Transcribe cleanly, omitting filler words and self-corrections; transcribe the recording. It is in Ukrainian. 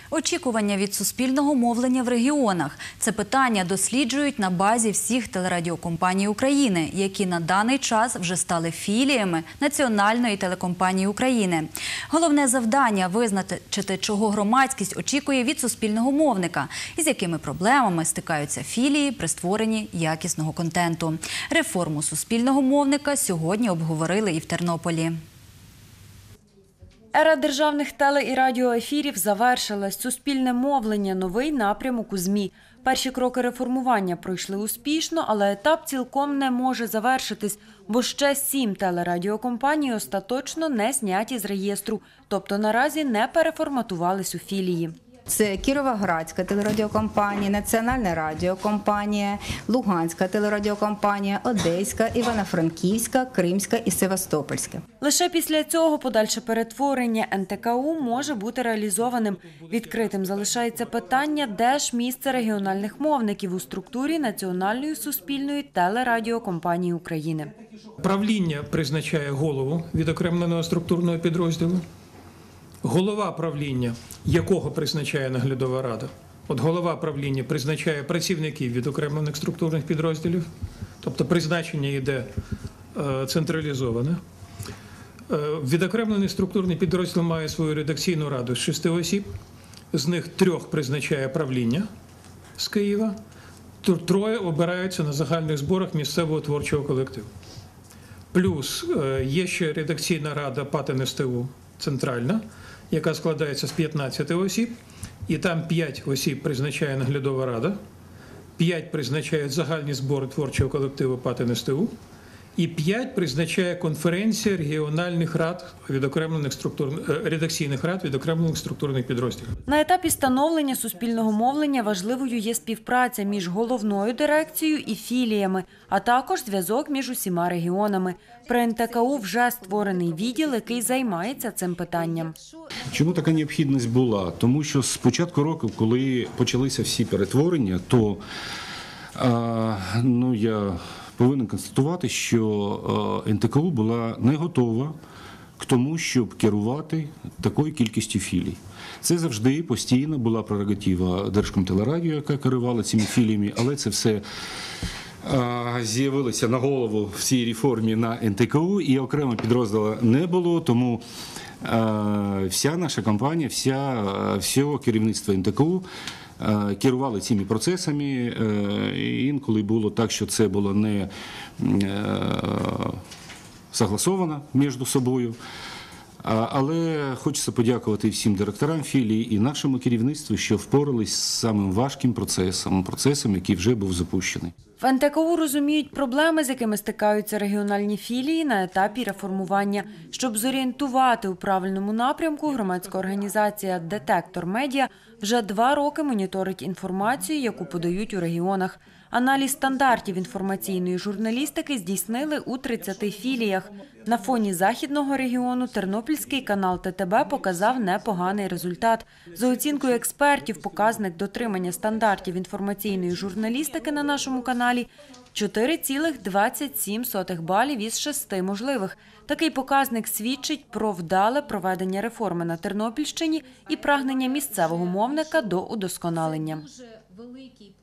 Очікування від суспільного мовлення в регіонах. Це питання досліджують на базі всіх телерадіокомпаній України, які на даний час вже стали філіями Національної телекомпанії України. Головне завдання – визначити, чого громадськість очікує від суспільного мовника і з якими проблемами стикаються філії при створенні якісного контенту. Реформу суспільного мовника сьогодні обговорили і в Тернополі. Ера державних теле- і радіоефірів завершилась. Суспільне мовлення – новий напрямок у ЗМІ. Перші кроки реформування пройшли успішно, але етап цілком не може завершитись, бо ще 7 телерадіокомпаній остаточно не зняті з реєстру, тобто наразі не переформатувались у філії. Це Кіровоградська телерадіокомпанія, Національна радіокомпанія, Луганська телерадіокомпанія, Одеська, Івано-Франківська, Кримська і Севастопольська. Лише після цього подальше перетворення НТКУ може бути реалізованим. Відкритим залишається питання, де ж місце регіональних мовників у структурі Національної суспільної телерадіокомпанії України. Правління призначає голову відокремленого структурного підрозділу. Голова правління, якого призначає наглядова рада. От голова правління призначає працівників відокремлених структурних підрозділів, тобто призначення йде централізоване. Відокремлений структурний підрозділ має свою редакційну раду з 6 осіб, з них 3 призначає правління з Києва, 3 обираються на загальних зборах місцевого творчого колективу. Плюс є ще редакційна рада ПАТ НСТУ центральна, яка складається з 15 осіб, і там 5 осіб призначає наглядова рада, 5 призначають загальні збори творчого колективу ПАТ НСТУ, і 5 призначає конференція регіональних рад редакційних рад відокремлених структурних підрозділів. На етапі становлення суспільного мовлення важливою є співпраця між головною дирекцією і філіями, а також зв'язок між усіма регіонами. При НТКУ вже створений відділ, який займається цим питанням. Чому така необхідність була? Тому що з початку року, коли почалися всі перетворення, то я повинен констатувати, що НТКУ була не готова к тому, щоб керувати такою кількістю філій. Це завжди постійно була прерогатива Держкомтелерадіо, яка керувала цими філіями, але це все з'явилося на голову в цій реформі на НТКУ, і окремо підрозділу не було, тому вся наша компанія, все керівництво НТКУ керували цими процесами. Інколи було так, що це було не согласовано між собою. Але хочеться подякувати всім директорам філії і нашому керівництву, що впорались з самим важким процесом, який вже був запущений. В НТКУ розуміють проблеми, з якими стикаються регіональні філії на етапі реформування. Щоб зорієнтувати у правильному напрямку, громадська організація «Детектор Медіа» вже 2 роки моніторить інформацію, яку подають у регіонах. Аналіз стандартів інформаційної журналістики здійснили у 30 філіях. На фоні західного регіону тернопільський канал ТТБ показав непоганий результат. За оцінкою експертів, показник дотримання стандартів інформаційної журналістики на нашому каналі – 4,27 балів із 6 можливих. Такий показник свідчить про вдале проведення реформи на Тернопільщині і прагнення місцевого мовника до удосконалення.